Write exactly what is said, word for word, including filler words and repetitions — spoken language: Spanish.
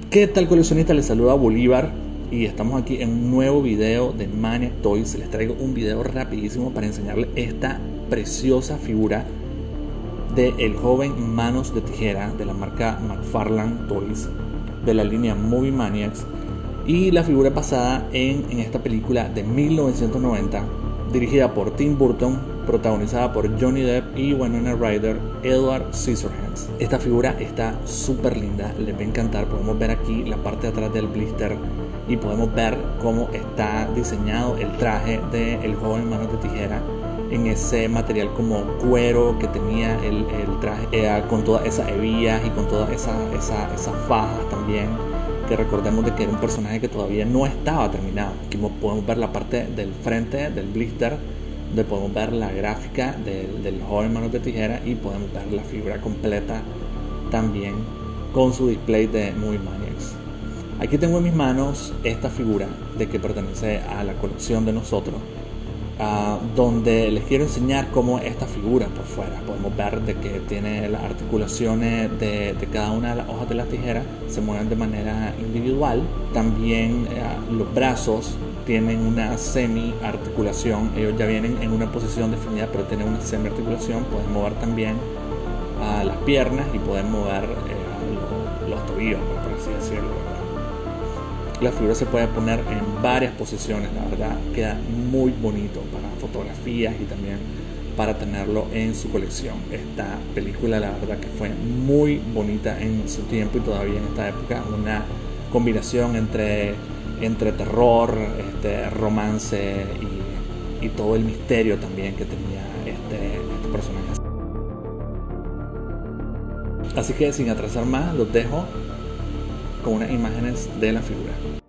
¿Qué tal, coleccionista? Les saluda Bolívar y estamos aquí en un nuevo video de Maniac Toys. Les traigo un video rapidísimo para enseñarles esta preciosa figura de el joven Manos de Tijera de la marca McFarlane Toys de la línea Movie Maniacs, y la figura basada en, en esta película de mil novecientos noventa dirigida por Tim Burton, protagonizada por Johnny Depp y Winona Ryder, Edward Scissorhands. Esta figura está súper linda, les va a encantar. Podemos ver aquí la parte de atrás del blister y podemos ver cómo está diseñado el traje del joven Manos de Tijera en ese material como cuero que tenía el, el traje, eh, con todas esas hebillas y con todas esas esa, esa fajas también, que recordemos de que era un personaje que todavía no estaba terminado. Aquí podemos ver la parte del frente del blister, donde podemos ver la gráfica del, del joven Manos de Tijera, y podemos ver la figura completa también con su display de Movie Maniacs. Aquí tengo en mis manos esta figura de que pertenece a la colección de nosotros, uh, donde les quiero enseñar cómo esta figura por fuera. Podemos ver de que tiene las articulaciones de, de cada una de las hojas de la tijera, se mueven de manera individual. También uh, los brazos tienen una semi articulación, ellos ya vienen en una posición definida, pero tienen una semi articulación. Pueden mover también uh, las piernas y pueden mover uh, los, los tobillos, por así decirlo, ¿verdad? La figura se puede poner en varias posiciones, la verdad queda muy bonito para fotografías y también para tenerlo en su colección. Esta película, la verdad que fue muy bonita en su tiempo y todavía en esta época, una combinación entre, entre terror, este, romance y, y todo el misterio también que tenía este, este personaje. Así que sin atrasar más, los dejo con unas imágenes de la figura.